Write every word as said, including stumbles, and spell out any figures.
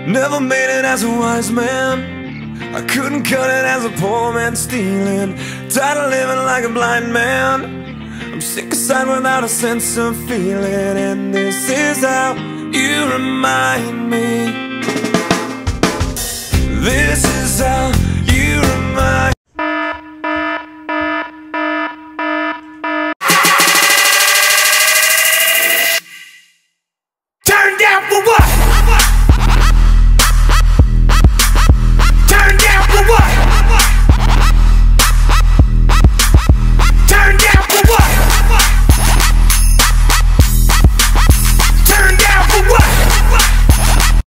Never made it as a wise man, I couldn't cut it as a poor man stealing. Tired of living like a blind man, I'm sick aside without a sense of feeling. And this is how you remind me. This is how you remind